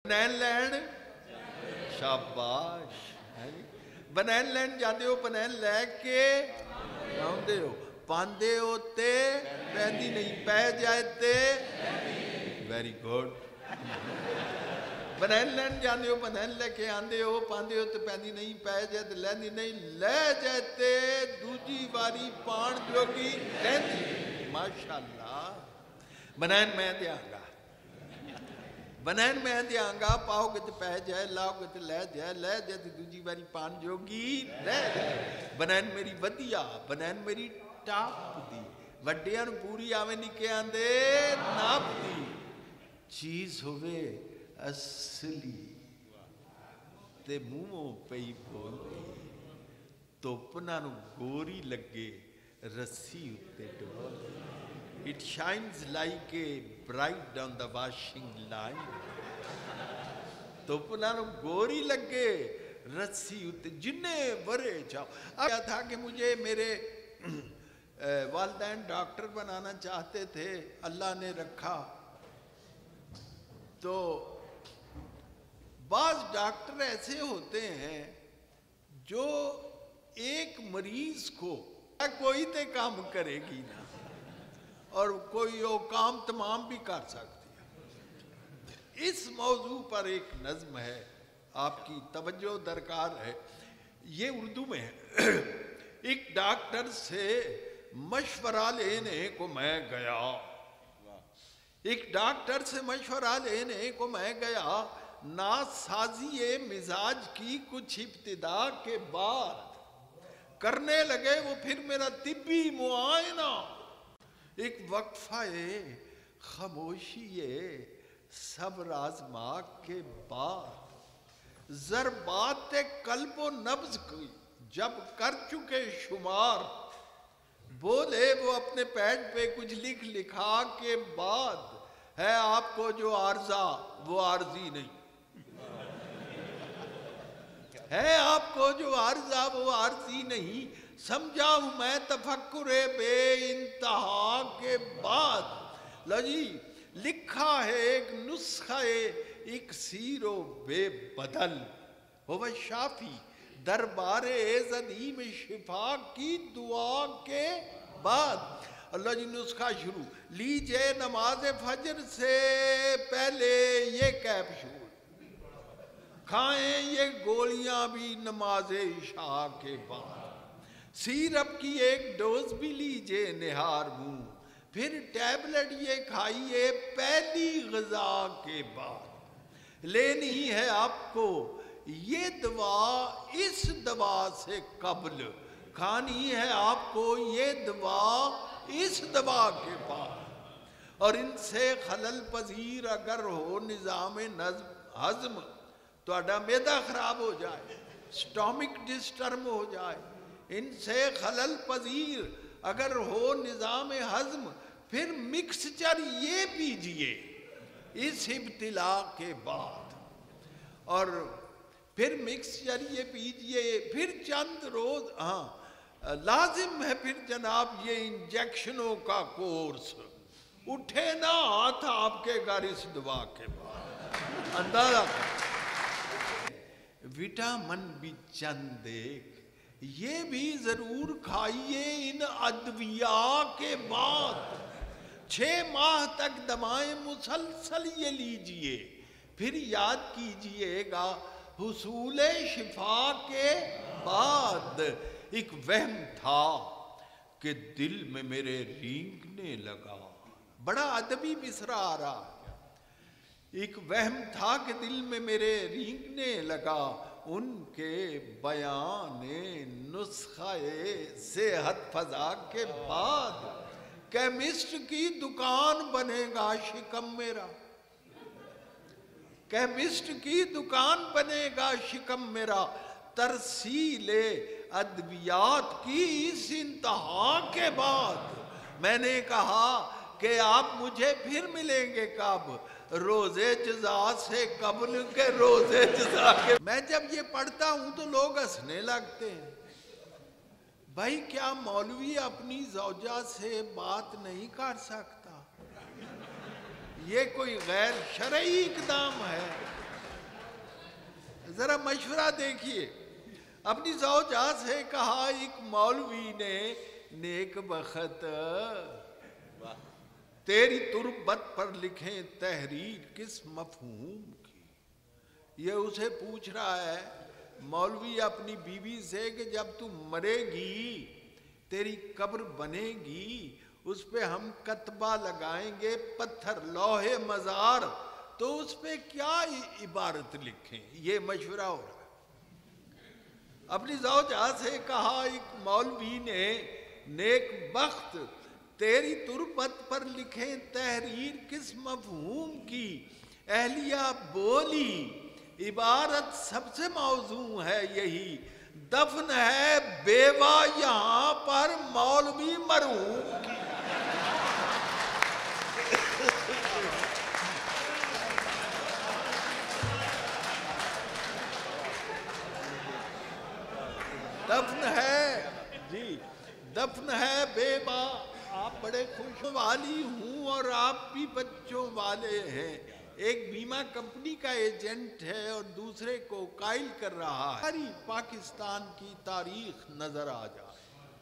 बनैन लैन शाबाश बनैन लैन जाते हो बनैन लैके आउंदे हो पांदे हो ते पैंदी नहीं पै जाए ते वेरी गुड बनैन लैन जाते हो बनैन लेके आंदे हो पांदे हो ते पैंदी नहीं पै जाए ते लैंदी नहीं लै जाए ते दूजी बारी पाण जोगी लैंदी माशाअल्लाह बनैन मैं देंगा बनैन मैं देंगा पाओगे तो पै जाए लाओगे तो लै जाए तो दूजी बारी पान जोगी लै जाए बनैन मेरी वधिया बनैन मेरी टाप दी वड्डियां नूं पूरी आवे निके आंदे नाप दी चीज होवे असली ते मूहों पई बोलदी धुप नालों गोरी लगे रस्सी उत्ते डोलदी It shines like a bride on the washing line. धुप नालों गोरी लगे रस्सी उत्ते जिन्ने बरे जाओ क्या था कि मुझे मेरे वालिदैन डॉक्टर बनाना चाहते थे अल्लाह ने रखा तो बाज़ डॉक्टर ऐसे होते हैं जो एक मरीज को कोई ते काम करेगी ना और कोई वो काम तमाम भी कर सकती है इस मौजू पर एक नज़्म है आपकी तवज्जो दरकार है ये उर्दू में है एक डॉक्टर से मशवरा लेने को मैं गया एक डॉक्टर से मशवरा लेने को मैं गया नासाज़ी मिजाज की कुछ इब्तिदा के बाद करने लगे वो फिर मेरा तिब्बी मुआयना एक वक्फा खामोशी सब्र आज़मा के बाद ज़रबात कल्ब व नब्ज़ की जब कर चुके शुमार बोले वो अपने पैड पे कुछ लिखा के बाद है आपको जो आर्जा वो आर्जी नहीं है आपको जो आर्जा वो आर्जी नहीं समझा हूं मैं तफक्कुरे बे इंतहा के बाद लो जी लिखा है एक नुस्खा एक सीरो बेबदल हो शाफी दरबारे ज़दीम शिफा की दुआ के बाद अल्लाह जी नुस्खा शुरू लीजिए नमाज फजर से पहले ये कैप्सूल खाएं ये गोलियां भी नमाज इशा के बाद सिरप की एक डोज भी लीजिए निहार मुंह फिर टैबलेट ये खाइए पहली ग़िज़ा के बाद लेनी है आपको ये दवा इस दवा से कब्ल खानी है आपको ये दवा इस दवा के बाद और इनसे खलल पजीर अगर हो निज़ाम हज़म तो मैदा खराब हो जाए स्टोमिक डिस्टर्ब हो जाए इनसे खलल पजीर अगर हो निज़ाम हज़म फिर मिक्सचर ये पीजिए इस इब्तिला के बाद और फिर मिक्सचर ये पीजिए फिर चंद रोज हाँ लाजिम है फिर जनाब ये इंजेक्शनों का कोर्स उठे ना हाथ आपके घर इस दवा के बाद अंदाजा विटामिन भी चंद देख ये भी जरूर खाइए इन अद्विया के बाद 6 माह तक दवाएं मुसलसल ये लीजिए फिर याद कीजिएगा हुसूल शिफा के बाद एक वहम था कि दिल में मेरे रींगने लगा बड़ा अदबी मिसरा आ रहा एक वहम था कि दिल में मेरे रींगने लगा उनके बयाने नुस्खाए सेहत फजा के बाद केमिस्ट की दुकान बनेगा शिकम मेरा केमिस्ट की दुकान बनेगा शिकम मेरा तरसीले अद्वियात की इस इंतहा के बाद मैंने कहा कि आप मुझे फिर मिलेंगे कब रोजे जज़ा से कब्ल के रोजे जज़ा के मैं जब ये पढ़ता हूं तो लोग हंसने लगते हैं भाई क्या मौलवी अपनी ज़ौजा से बात नहीं कर सकता ये कोई गैर शरई इक़दाम है ذرا مشورہ دیکھیے. اپنی زوجہ سے کہا ایک مولوی نے نیک بخت تیری تربت پر لکھیں تحریر کس مفہوم کی. یہ اسے پوچھ رہا ہے مولوی اپنی بیوی سے کہ جب تو مرے گی تیری قبر بنے گی اس پہ ہم کتبہ لگائیں گے پتھر لوہے مزار تو اس پہ کیا عبارت لکھیں. یہ مشورہ ہو رہا ہے. اپنی زوجہ سے کہا ایک مولوی نے نیک بخت تیری تربت پر لکھیں تحریر کس مفہوم کی. اہلیہ بولی عبارت سب سے موزوں ہے یہی دفن ہے بیوہ یہاں پر مولوی مرحوم کی. دفن ہے جی دفن ہے بیوہ. آپ بڑے خوش والی ہوں اور آپ بھی بچوں والے ہیں. ایک بیمہ کمپنی کا ایجنٹ ہے اور دوسرے کو قائل کر رہا ہے. ساری پاکستان کی تاریخ نظر آ جائے.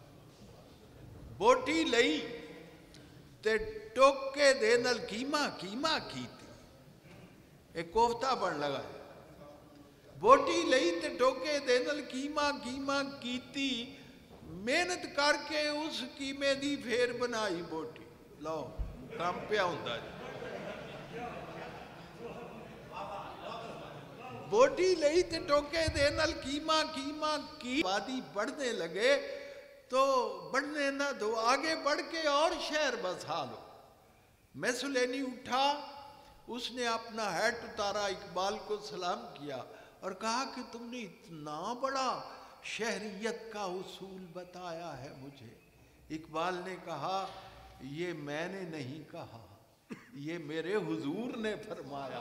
بوٹی لئی تے ٹوکے دے نل کیما کیتی. ایک کوفتہ بن لگا ہے. بوٹی لئی تے ٹوکے دے نل کیما کیتی. محنت کر کے اس کیمے دی پھر بنائی بوٹی. لو کام پیا ہوندا جی. بوٹی لئی تے ٹوکے دے نل کیما کی. آبادی بڑھنے لگے تو بڑھنے نہ دو آگے بڑھ کے اور شہر بسا لو. میسولینی اٹھا اس نے اپنا ہیٹ اتارا اقبال کو سلام کیا اور کہا کہ تم نے اتنا بڑا شہریت کا اصول بتایا ہے مجھے. اقبال نے کہا یہ میں نے نہیں کہا یہ میرے حضور نے فرمایا.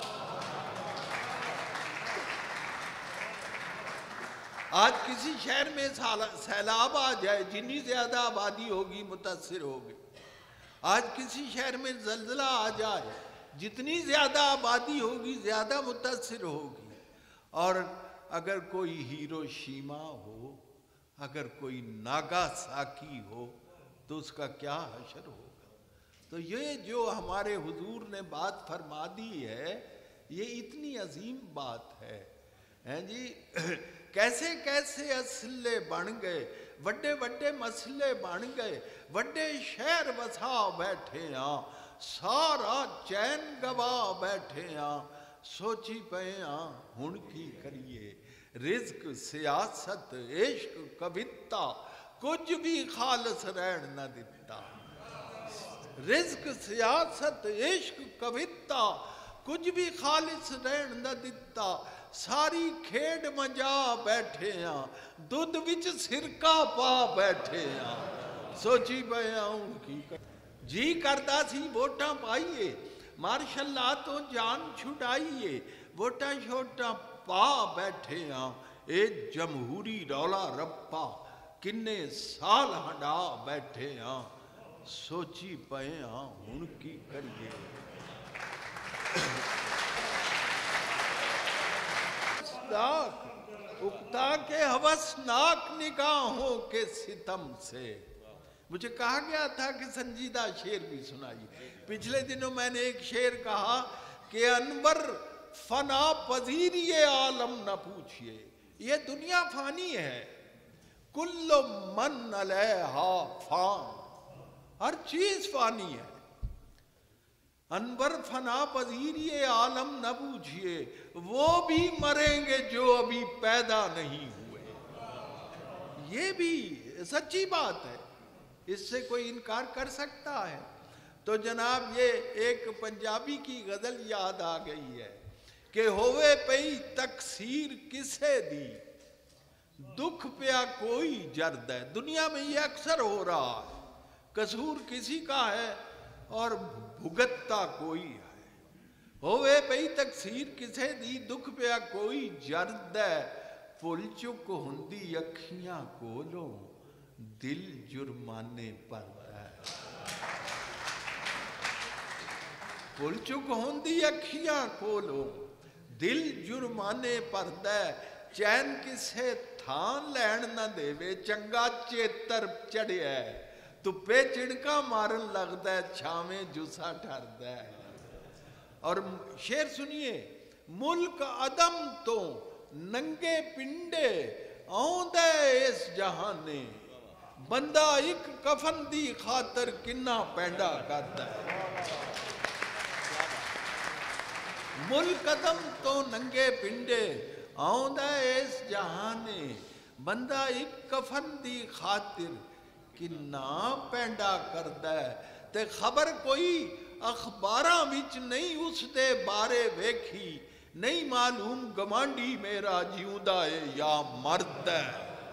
آج کسی شہر میں سیلاب آ جائے جتنی زیادہ آبادی ہوگی متاثر ہوگی. آج کسی شہر میں زلزلہ آ جائے جتنی زیادہ آبادی ہوگی زیادہ متاثر ہوگی. اور اگر کوئی ہیروشیما ہو اگر کوئی ناگاساکی ہو تو اس کا کیا حشر ہوگا. تو یہ جو ہمارے حضور نے بات فرما دی ہے یہ اتنی عظیم بات ہے. جی کیسے کیسے اسلحے بن گئے وڈے وڈے مسئلے بن گئے وڈے شہر بسا بیٹھے ہاں سارا چین گوا بیٹھے ہاں. سوچی پے ہاں ہن کی کریے رزق سیاست عشق کوتا کچھ بھی خالص رہن نہ دیتا. رزق سیاست عشق کوتا کچھ بھی خالص رہن نہ دیتا. ساری کھیڈ مجا بیٹھے ہاں دودھ وچ سرکہ پا بیٹھے ہاں. سوچی پے ہاں ہن کی جی کردا سی ووٹاں پائیے ماشاء اللہ تو جان چھڑائیے. ووٹاں شوٹاں پا بیٹھے ہاں اے جمہوری رولا رپا کنے سال ہنڈا بیٹھے ہاں. سوچی پے ہاں ہن کی کریے. اکتا کے ہوسناک نگاہوں کے ستم سے. مجھے کہا گیا تھا کہ سنجیدہ شعر بھی سنائیے. پچھلے دنوں میں نے ایک شعر کہا کہ انور فنا پذیری عالم نہ پوچھئے. یہ دنیا فانی ہے. کل من علیہا فان ہر چیز فانی ہے. انور فنا پذیری عالم نہ پوچھئے وہ بھی مریں گے جو ابھی پیدا نہیں ہوئے. یہ بھی سچی بات ہے. اس سے کوئی انکار کر سکتا ہے؟ تو جناب یہ ایک پنجابی کی غزل یاد آ گئی ہے کہ ہوئے پئی تقصیر کسے دی دکھ پیا کوئی جرد ہے. دنیا میں یہ اکثر ہو رہا ہے. قصور کسی کا ہے اور بھگتتا کوئی ہے. ہوئے پئی تقصیر کسے دی دکھ پیا کوئی جرد ہے. پل چک ہوندی اکھیاں کولوں دل جرمانے پر ہے. پل چک ہوندی اکھیاں کولوں ਦਿਲ ਜੁਰਮਾਨੇ ਭਰਦਾ, ਚੈਨ ਕਿਸੇ ਥਾਂ ਲੈਣ ਨਾ ਦੇਵੇ, ਚੰਗਾ ਚੇਤਰ ਚੜਿਆ, ਧੁੱਪੇ ਚਿਣਕਾ ਮਾਰਨ ਲੱਗਦਾ, ਛਾਵੇਂ ਜੁਸਾ ਠਰਦਾ। اور شعر سنیے، ملک عدم تو ننگے پنڈے آؤندے اس جہانے، بندہ ایک کفن دی خاطر کنا پینڈا کرتا ہے۔ ملک عدم تو ننگے پنڈے آؤندے اس جہانے، بندہ ایک کفن دی خاطر کنا پینڈا کرتا ہے۔ تے خبر کوئی اخباراں وچ نہیں اس دے بارے ویکھی، نہیں معلوم گمانڈی میرا جیوندا ہے یا مرد ہے۔